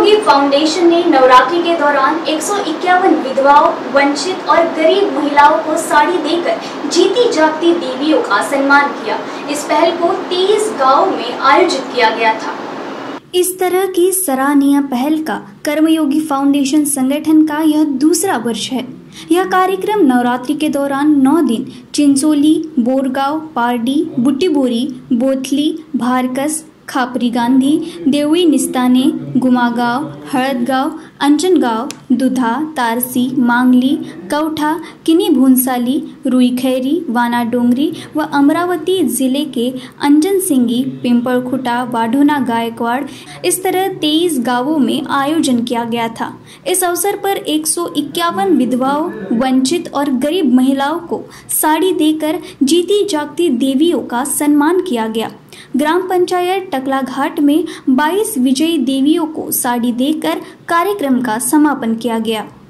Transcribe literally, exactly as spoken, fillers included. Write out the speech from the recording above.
कर्मयोगी foundation ने नवरात्रि के दौरान एक सौ इक्यावन विधवाओं, वंचित और गरीब महिलाओं को साड़ी देकर जीती जागती देवियों का सम्मान किया। इस पहल को तेईस गांवों में आयोजित किया गया था। इस तरह की सराहनीय पहल का कर्मयोगी फाउंडेशन संगठन का यह दूसरा वर्ष है। यह कार्यक्रम नवरात्रि के दौरान नौ दिन चिंचोली, बोरगांव, पारडी, बुट्टीबोरी, बोथली, भारकस, खापरी गांधी, देवई निस्ताने, गुमागांव, हळदगांव, अंजनगांव, दुधा, तारसी, मांगली, कौठा, किनी भूंसाली, रुईखैरी, वाना डोंगरी व अमरावती जिले के अंजन सिंगी, पिंपलखुटा, वाढोना गायकवाड़, इस तरह तेईस गांवों में आयोजन किया गया था। इस अवसर पर एक सौ इक्यावन विधवाओं, वंचित और गरीब महिलाओं को साड़ी देकर जीती जागती देवियों का सम्मान किया गया। ग्राम पंचायत टकलाघाट में बाईस विजयी देवियों को साड़ी देकर कार्यक्रम का समापन किया गया।